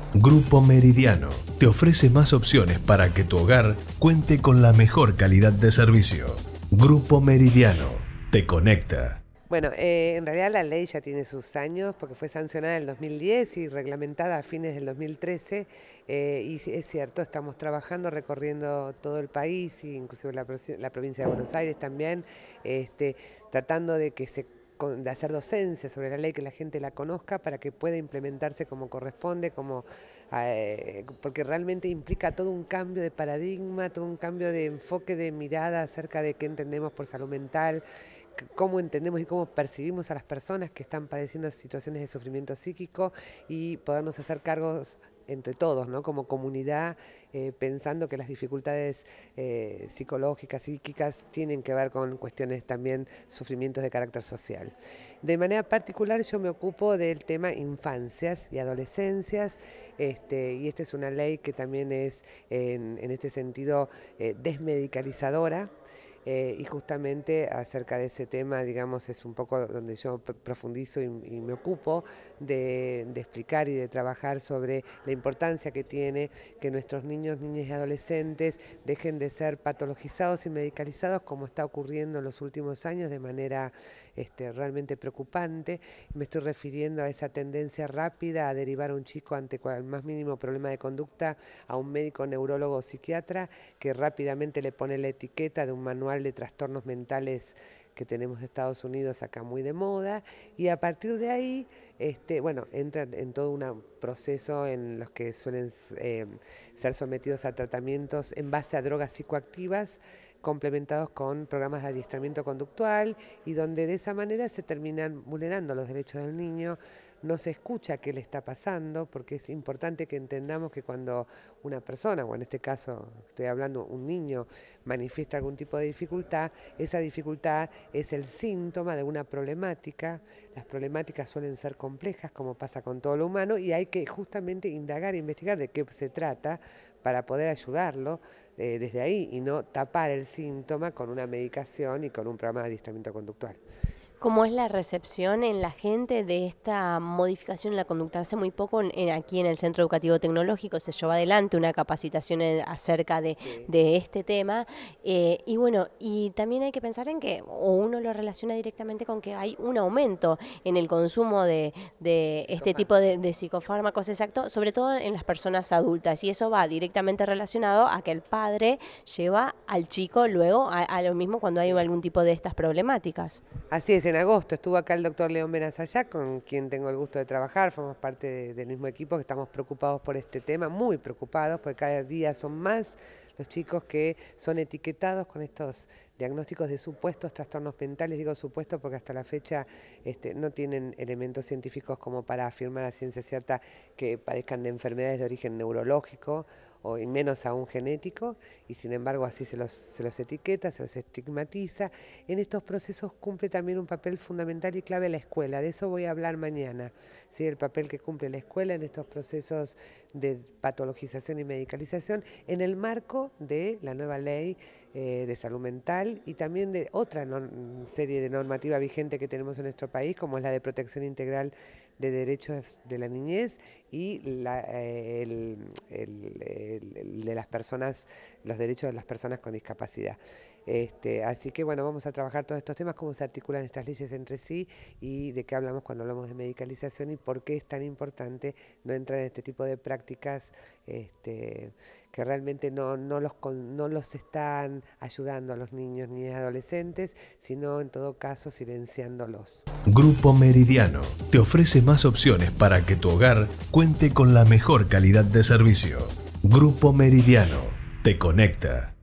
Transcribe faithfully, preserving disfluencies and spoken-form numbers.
Grupo Meridiano te ofrece más opciones para que tu hogar cuente con la mejor calidad de servicio. Grupo Meridiano te conecta. Bueno, eh, en realidad la ley ya tiene sus años porque fue sancionada en el dos mil diez y reglamentada a fines del dos mil trece. Eh, y es cierto, estamos trabajando, recorriendo todo el país, inclusive la, la provincia de Buenos Aires también, este, tratando de que se de hacer docencia sobre la ley, que la gente la conozca para que pueda implementarse como corresponde, como, eh, porque realmente implica todo un cambio de paradigma, todo un cambio de enfoque de mirada acerca de qué entendemos por salud mental, cómo entendemos y cómo percibimos a las personas que están padeciendo situaciones de sufrimiento psíquico y podernos hacer cargos entre todos, ¿no? Como comunidad, eh, pensando que las dificultades eh, psicológicas, psíquicas, tienen que ver con cuestiones también, sufrimientos de carácter social. De manera particular yo me ocupo del tema infancias y adolescencias, este, y esta es una ley que también es, en, en este sentido, eh, desmedicalizadora. Eh, y justamente acerca de ese tema, digamos, es un poco donde yo profundizo y, y me ocupo de, de explicar y de trabajar sobre la importancia que tiene que nuestros niños, niñas y adolescentes dejen de ser patologizados y medicalizados como está ocurriendo en los últimos años de manera este, realmente preocupante. Me estoy refiriendo a esa tendencia rápida a derivar a un chico ante el más mínimo problema de conducta a un médico neurólogo o psiquiatra que rápidamente le pone la etiqueta de un manual de trastornos mentales que tenemos en Estados Unidos acá muy de moda, y a partir de ahí, este, bueno, entra en todo un proceso en los que suelen eh, ser sometidos a tratamientos en base a drogas psicoactivas, complementados con programas de adiestramiento conductual, y donde de esa manera se terminan vulnerando los derechos del niño. No se escucha qué le está pasando, porque es importante que entendamos que cuando una persona, o en este caso estoy hablando un niño, manifiesta algún tipo de dificultad, esa dificultad es el síntoma de una problemática. Las problemáticas suelen ser complejas, como pasa con todo lo humano, y hay que justamente indagar e investigar de qué se trata para poder ayudarlo eh, desde ahí y no tapar el síntoma con una medicación y con un programa de adiestramiento conductual. ¿Cómo es la recepción en la gente de esta modificación en la conducta? Hace muy poco en, en, aquí en el Centro Educativo Tecnológico se llevó adelante una capacitación en, acerca de, sí. de este tema. Eh, y bueno, y también hay que pensar en que, o uno lo relaciona directamente con que hay un aumento en el consumo de, de este tipo de, de psicofármacos, exacto, sobre todo en las personas adultas. Y eso va directamente relacionado a que el padre lleva al chico luego a, a lo mismo cuando hay algún tipo de estas problemáticas. Así es. En agosto estuvo acá el doctor León Benazayá, con quien tengo el gusto de trabajar, formamos parte de, del mismo equipo, que estamos preocupados por este tema, muy preocupados, porque cada día son más los chicos que son etiquetados con estos diagnósticos de supuestos trastornos mentales. Digo supuestos porque hasta la fecha este, no tienen elementos científicos como para afirmar a ciencia cierta que padezcan de enfermedades de origen neurológico o y menos aún genético, y sin embargo así se los, se los etiqueta, se los estigmatiza. En estos procesos cumple también un papel fundamental y clave la escuela, de eso voy a hablar mañana, ¿sí? El papel que cumple la escuela en estos procesos de patologización y medicalización en el marco de la nueva ley eh, de salud mental y también de otra no, serie de normativa vigente que tenemos en nuestro país, como es la de protección integral de derechos de la niñez y la, eh, el, el, el, el de las personas, los derechos de las personas con discapacidad. Este, así que bueno, vamos a trabajar todos estos temas, cómo se articulan estas leyes entre sí y de qué hablamos cuando hablamos de medicalización y por qué es tan importante no entrar en este tipo de prácticas este, que realmente no, no, los, no los están ayudando a los niños ni adolescentes, sino en todo caso silenciándolos. Grupo Meridiano te ofrece más opciones para que tu hogar cuente con la mejor calidad de servicio. Grupo Meridiano te conecta.